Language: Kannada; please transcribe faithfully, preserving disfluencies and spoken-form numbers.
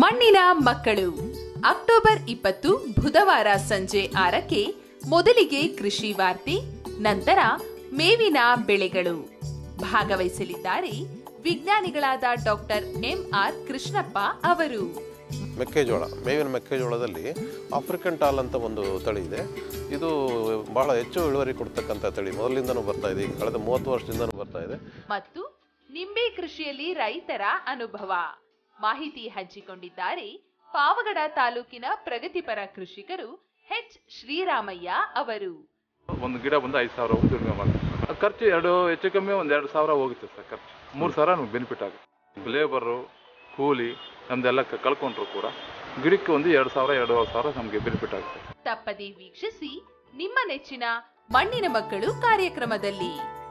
ಮಣ್ಣಿನ ಮಕ್ಕಳು ಅಕ್ಟೋಬರ್ ಇಪ್ಪತ್ತು ಬುಧವಾರ ಸಂಜೆ ಆರಕ್ಕೆ ಮೊದಲಿಗೆ ಕೃಷಿ ವಾರ್ತೆ, ನಂತರ ಮೇವಿನ ಬೆಳೆಗಳು. ಭಾಗವಹಿಸಲಿದ್ದಾರೆ ವಿಜ್ಞಾನಿಗಳಾದ ಡಾಕ್ಟರ್ ಎಂ ಆರ್ ಕೃಷ್ಣಪ್ಪ ಅವರು. ಮೆಕ್ಕೆಜೋಳ, ಮೇವಿನ ಮೆಕ್ಕೆಜೋಳದಲ್ಲಿ ಆಫ್ರಿಕನ್ ಟಾಲ್ ಅಂತ ಒಂದು ತಳಿ ಇದೆ. ಇದು ಬಹಳ ಹೆಚ್ಚು ಇಳುವರಿ ಕೊಡ್ತಕ್ಕಂಥ ತಳಿ, ಮೊದಲಿಂದನೂ ಬರ್ತಾ ಇದೆ, ಕಳೆದ ಮೂವತ್ತು ವರ್ಷದಿಂದನೂ ಬರ್ತಾ ಇದೆ. ಮತ್ತು ನಿಂಬೆ ಕೃಷಿಯಲ್ಲಿ ರೈತರ ಅನುಭವ ಮಾಹಿತಿ ಹಂಚಿಕೊಂಡಿದ್ದಾರೆ ಪಾವಗಡ ತಾಲೂಕಿನ ಪ್ರಗತಿಪರ ಕೃಷಿಕರು ಎಚ್ ಶ್ರೀರಾಮಯ್ಯ ಅವರು. ಒಂದು ಗಿಡ ಬಂದು ಐದು ಸಾವಿರ ದುಡಿಮೆ ಮಾಡ್ತಾರೆ. ಖರ್ಚು ಎರಡು ಹೆಚ್ಚು ಕಮ್ಮಿ ಒಂದು ಎರಡು ಸಾವಿರ ಹೋಗುತ್ತೆ ಸರ್. ಖರ್ಚು ಮೂರು ಸಾವಿರ ನಮ್ಗೆ ಬೆನಿಫಿಟ್ ಆಗುತ್ತೆ. ಲೇಬರು, ಕೂಲಿ ನಮ್ದೆಲ್ಲ ಕಳ್ಕೊಂಡ್ರು ಕೂಡ ಗಿಡಕ್ಕೆ ಒಂದು ಎರಡು ಸಾವಿರ ಎರಡೂವರೆ ಸಾವಿರ ನಮಗೆ ಬೆನಿಫಿಟ್ ಆಗುತ್ತೆ. ತಪ್ಪದೇ ವೀಕ್ಷಿಸಿ ನಿಮ್ಮ ನೆಚ್ಚಿನ ಮಣ್ಣಿನ ಮಕ್ಕಳು ಕಾರ್ಯಕ್ರಮದಲ್ಲಿ.